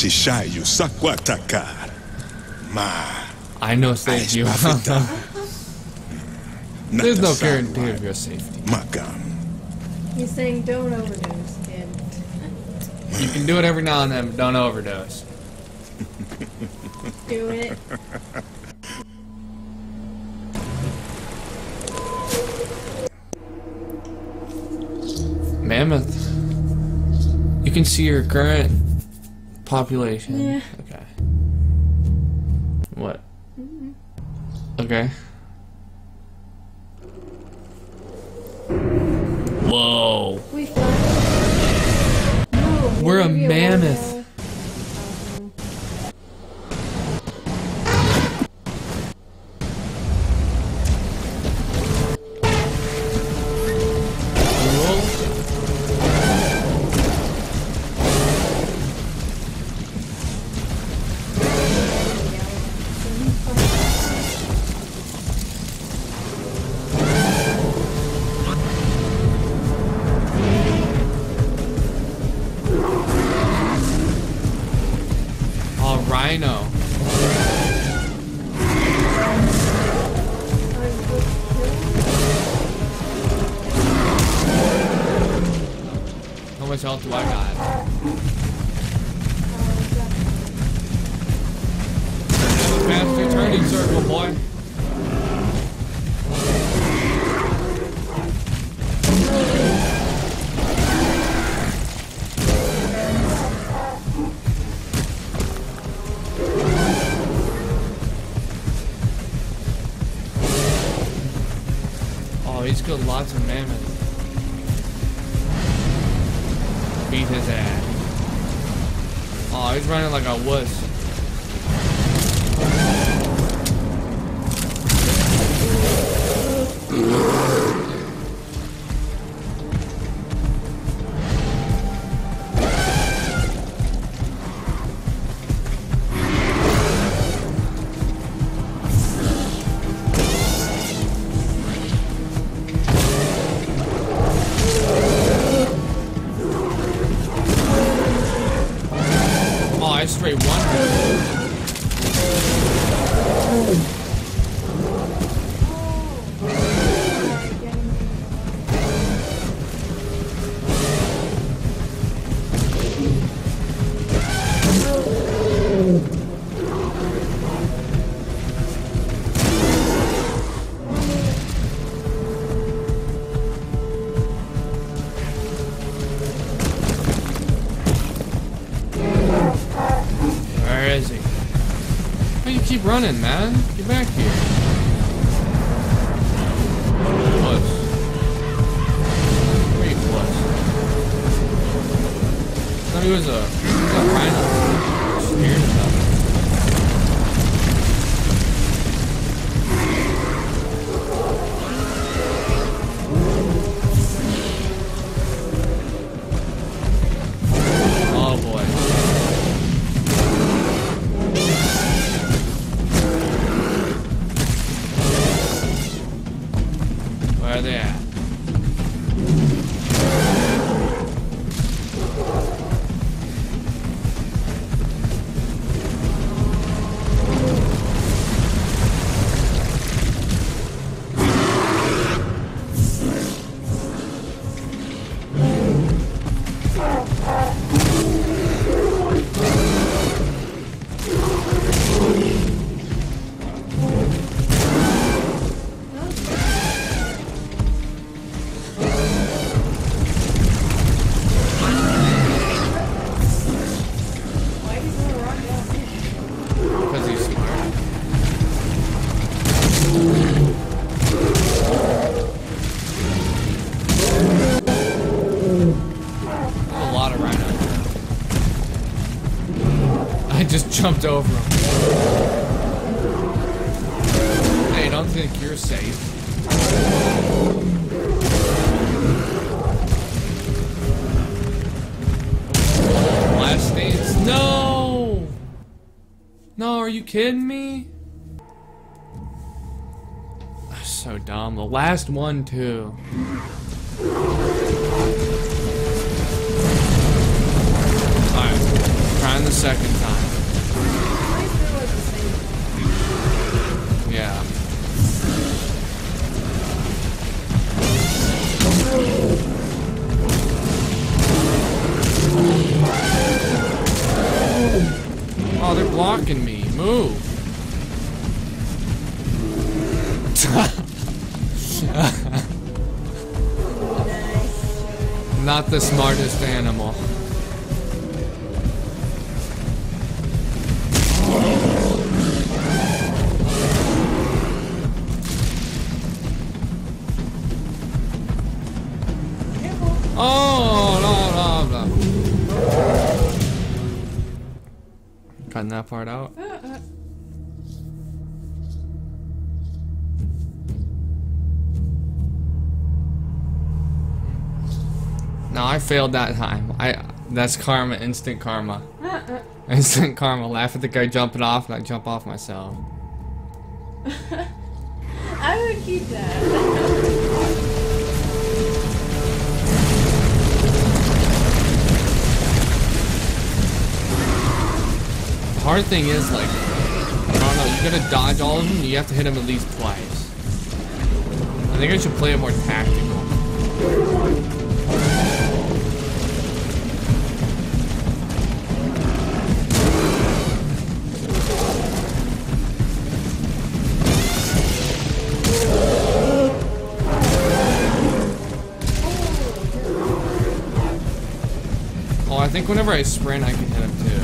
utishayo sakwatakar. I know save you. There's no guarantee of your safety. He's saying don't overdose, kid. You can do it every now and then, but don't overdose. Do it. Mammoth. You can see your current population. Yeah. Okay. What? Okay. Whoa. We found no, We're a mammoth. Rhino. How much health do I got? Faster turning circle, boy. He's got lots of mammoths. Beat his ass. Oh, he's running like a wuss. Straight one. Keep running, man. Get back here. Plus. Where you plus? I thought he was a rhino. Scared of that. Oh boy. Where are they at? Just jumped over him. Hey, don't think you're safe. Last stance. No! No, are you kidding me? That's so dumb. The last one, too. Alright. Trying the second time. At least it was the same one. Yeah. Oh, they're blocking me. Move. Not the smartest animal. Oh, no, no, no. Cutting that part out. No, I failed that time. That's karma, instant karma. Instant karma. Laugh at the guy jumping off and I jump off myself. I would keep that. The hard thing is, like, I don't know, you gotta dodge all of them, you have to hit them at least twice. I think I should play it more tactical. Oh, I think whenever I sprint, I can hit him too.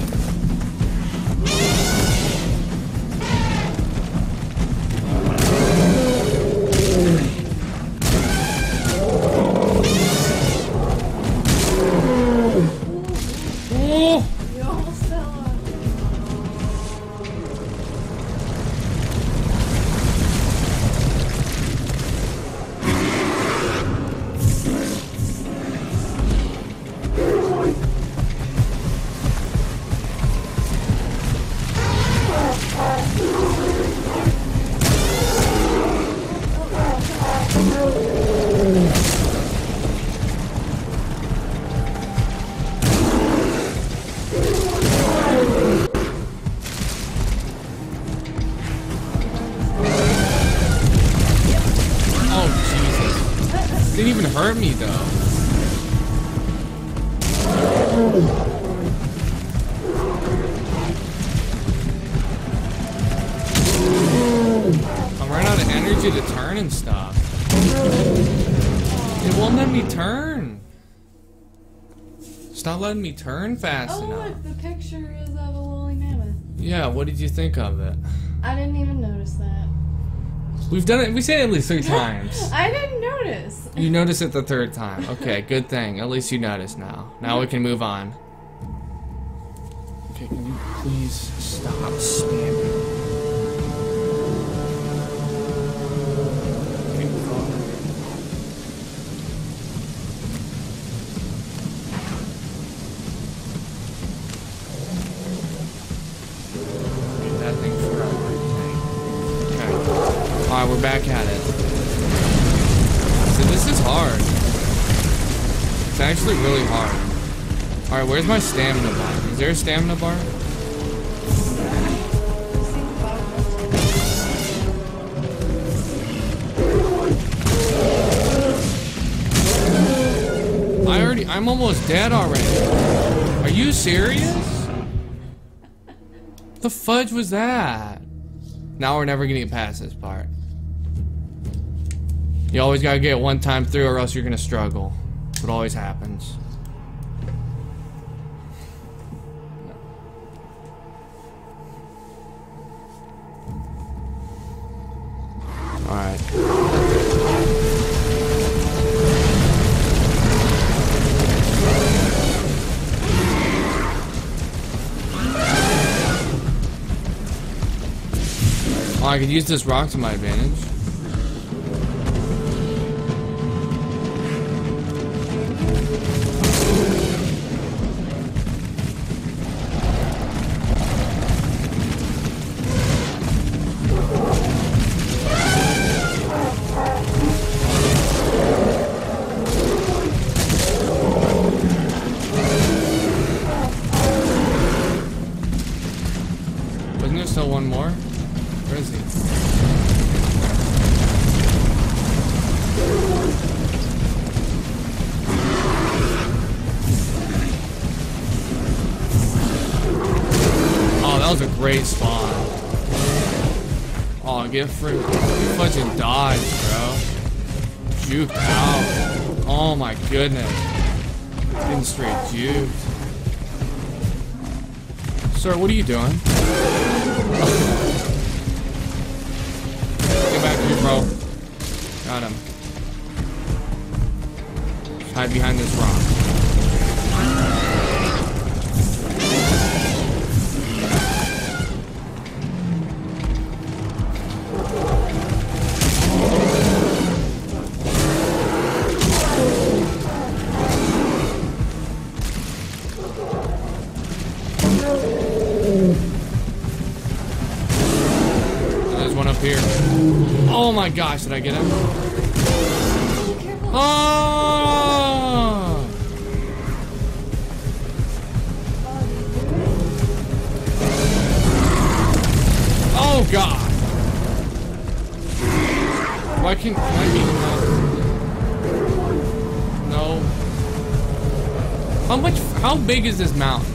Didn't even hurt me though. I'm running out of energy to turn and stuff. It won't let me turn. Stop letting me turn fast enough. Oh look, the picture is of a woolly mammoth. Yeah, what did you think of it? I didn't even notice that. We've done it, we said it at least 3 times. I didn't notice. You noticed it the 3rd time. Okay, good thing. At least you noticed now. Now we can move on. Okay, can you please stop spamming? That thing's forever. Okay. Alright, we're back at it. So this is hard. It's actually really hard. Alright, where's my stamina bar? Is there a stamina bar? I'm almost dead already. Are you serious? The fudge was that? Now we're never gonna get past this part. You always gotta get it one time through or else you're gonna struggle. That's what always happens. Alright. Oh, I could use this rock to my advantage. get fruit. You fucking dodge, bro. Juked out. Oh my goodness. Getting straight juked. Sir, what are you doing? Get back here, bro. Got him. Hide behind this rock. There's one up here. Oh my gosh, did I get him? Oh! Oh god! Why can't I be no? How big is this mountain?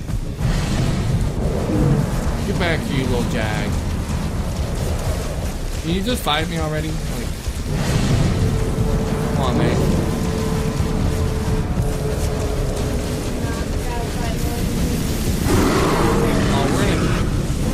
Get back here, you little jag. Can you just fight me already? Like, come on, man. Oh, we're in it.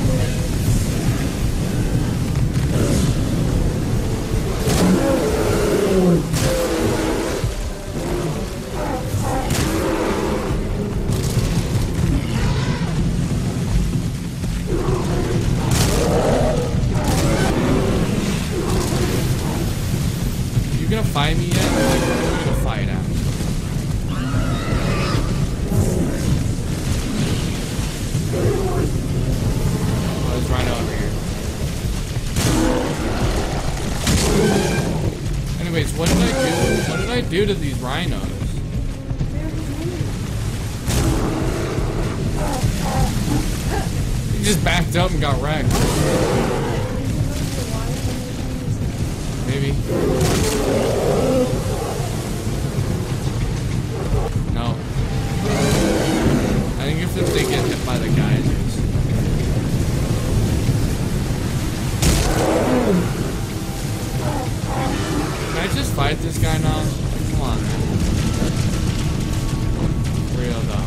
You gonna fight me yet? Or like, we're gonna fight out. Oh, there's Rhino over here. Anyways, what did I do? What did I do to these rhinos? He just backed up and got wrecked. Maybe. No. I think if they get hit by the geysers. Can I just fight this guy now? Come on, man. Real though.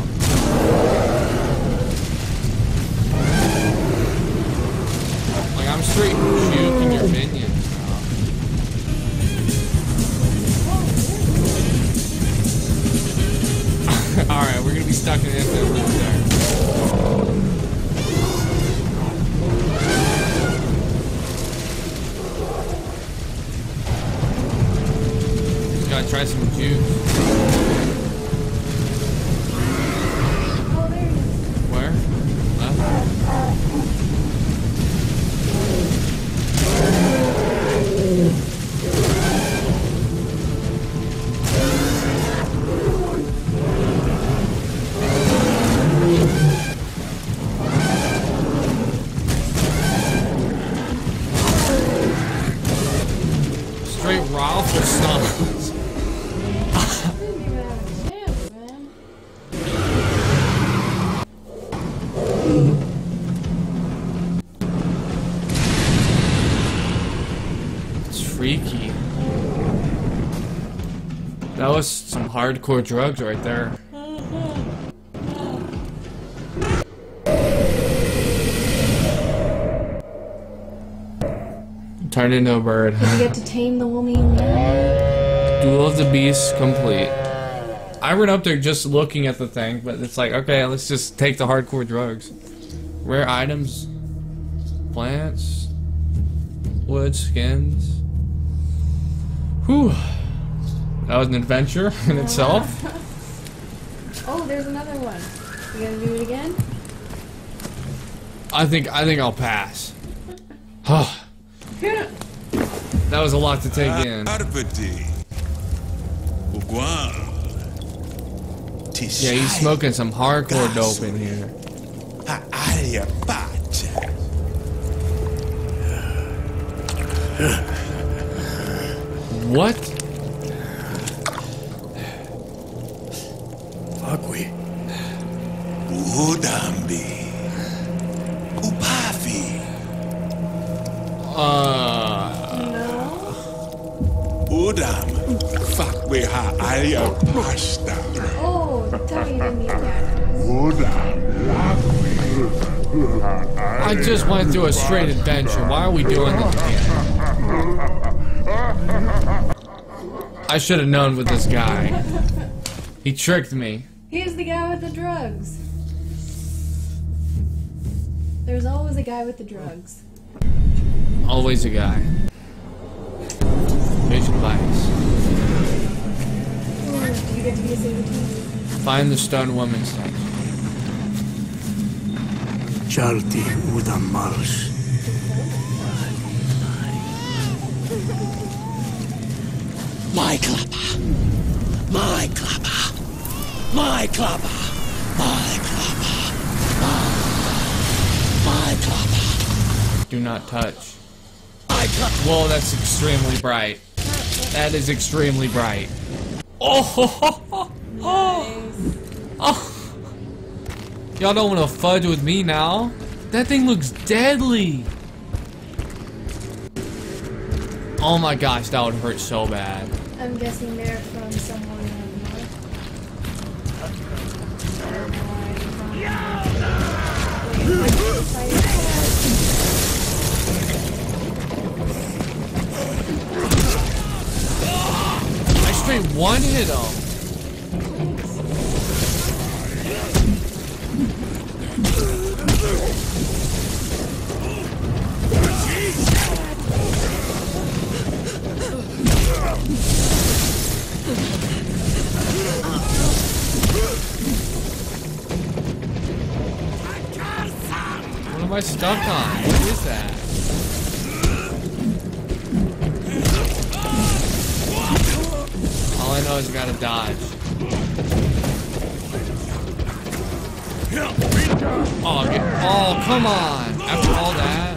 Like I'm straight juking your minions. Alright, we're gonna be stuck in an infinite loop there. Just gotta try some juice. Where? Left? Straight rifle stunts. It's freaky. That was some hardcore drugs right there. Turn into a bird. Did you get to tame the woman? Duel of the Beasts complete. I ran up there just looking at the thing, but it's like, okay, let's just take the hardcore drugs. Rare items, plants, wood, skins. Whew. That was an adventure in itself. Oh, there's another one. You gonna do it again? I think I'll pass. That was a lot to take in. Yeah, he's smoking some hardcore dope in here. What? Agui. Udambi. Upafi. Wodam. Fakweha alia pasta. Oh, tell me you didn't eat that. I just went through a straight adventure. Why are we doing this again? I should have known with this guy. He tricked me. He's the guy with the drugs. There's always a guy with the drugs. Always a guy. Here's your advice. Ooh, do you get to be a saber too? Find the stone woman statue. Charti Udam Mars. My clapper. My clapper. My clapper. My clapper. My clapper. Do not touch. My clapper. Whoa, that's extremely bright. That is extremely bright. Oh, ho, ho, ho. Oh, oh. Y'all don't want to fudge with me now. That thing looks deadly. Oh my gosh, that would hurt so bad. I'm guessing they're from somewhere north. I straight one hit him. What am I stuck on? What is that? All I know is I gotta dodge. Oh, come on! After all that?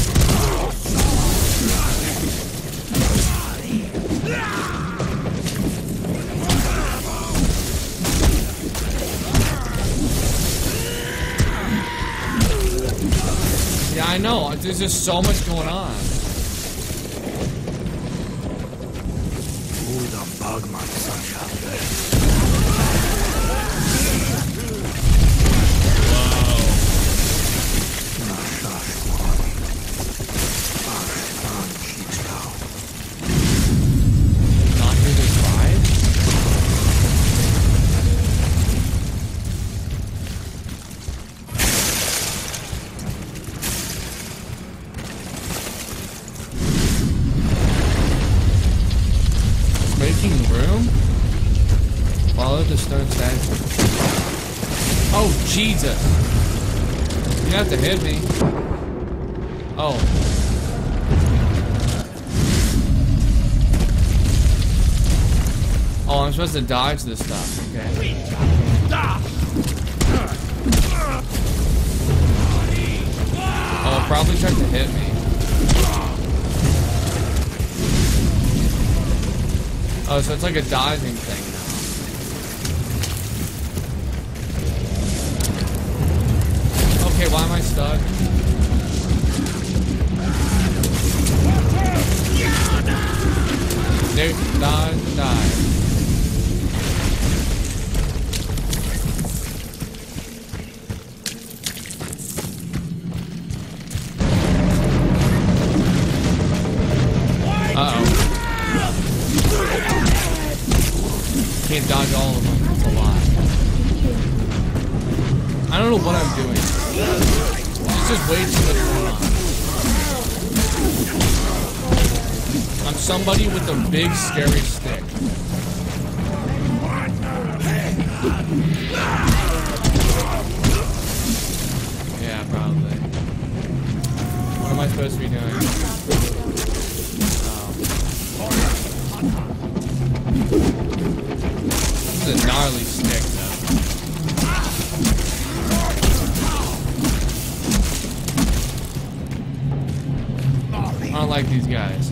Yeah, I know. There's just so much going on. Udam Bagman Sancha. Not hear this ride? Making room? Follow the stone statue. Oh, Jesus! You have to hit me. Oh. Oh, I'm supposed to dodge this stuff. Okay. Oh, it probably tried to hit me. Oh, so it's like a dodging thing now. Okay, why am I stuck? Dude, dodge, dodge. Uh-oh. Can't dodge all of them. That's a lot. I don't know what I'm doing. It's just way too much going on. I'm somebody with a big, scary stick. Yeah, probably. What am I supposed to be doing? This is a gnarly stick, though. I don't like these guys.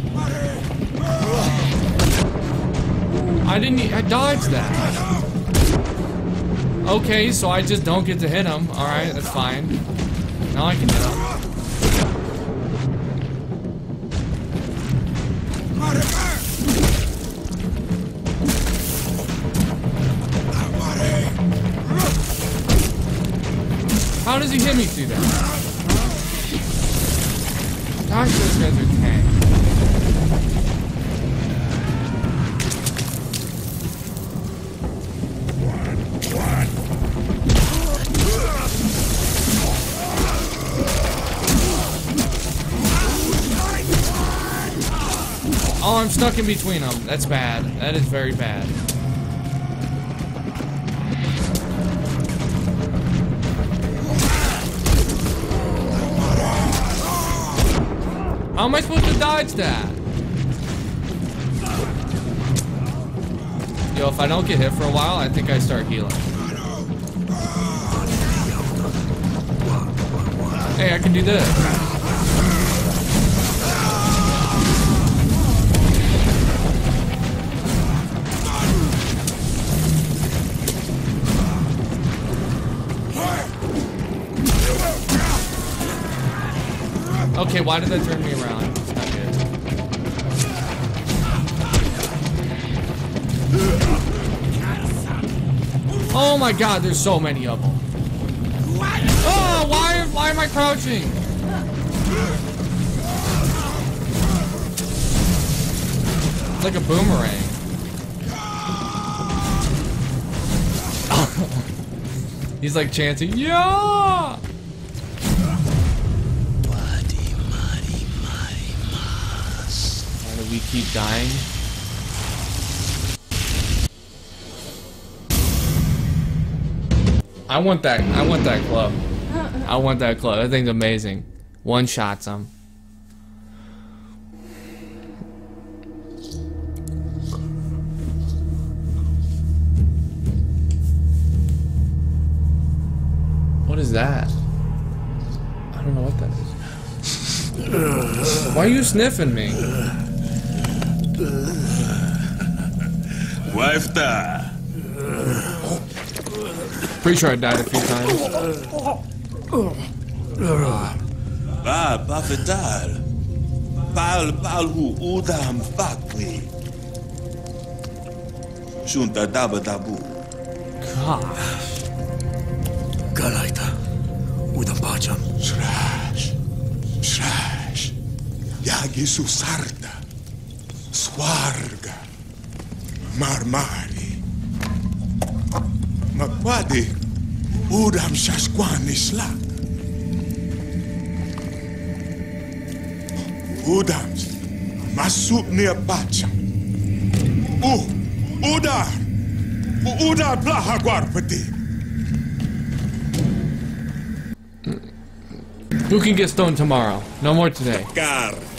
I dodged that. Okay, so I just don't get to hit him. Alright, that's fine. Now I can hit him. How does he hit me through that? Gosh, those guys are tank. Oh, I'm stuck in between them. That's bad. That is very bad. How am I supposed to dodge that? Yo, if I don't get hit for a while, I think I start healing. Hey, I can do this. Okay, why did that turn me around? It's not good. Oh my god, there's so many of them. Oh, why am I crouching? It's like a boomerang. He's like chanting, yeah! Why do we keep dying? I want that club. I want that club. That thing's amazing. One shots him. What is that? I don't know what that is. Why are you sniffing me? Wifta. Pretty sure I died a few times. Ba fatal. Pal hu udam fakri. Shunta daba dabu. Gosh. Galaita. Udam pacham. Shrash. Yagi susarda. Swarga. Marmari. Magwadi. Udam shaskwani slak. Udams. Masuk niya pacham. Udar. Udar plahagwar pati. Who can get stoned tomorrow? No more today. Car.